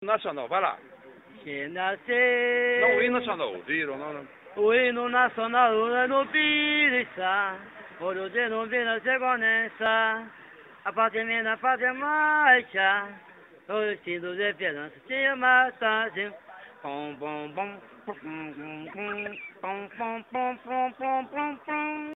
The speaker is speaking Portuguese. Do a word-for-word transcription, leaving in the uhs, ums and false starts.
Nacional, vai lá. Que nascer. Não, o hino nacional, ouviram? Não, não. O hino nacional é no Pirissa, Ouro de novena segurança, a pátria minha, a pátria marcha, os filhos de esperança te matam, pom pom pom pom pom pom pom pom pom pom pom pom.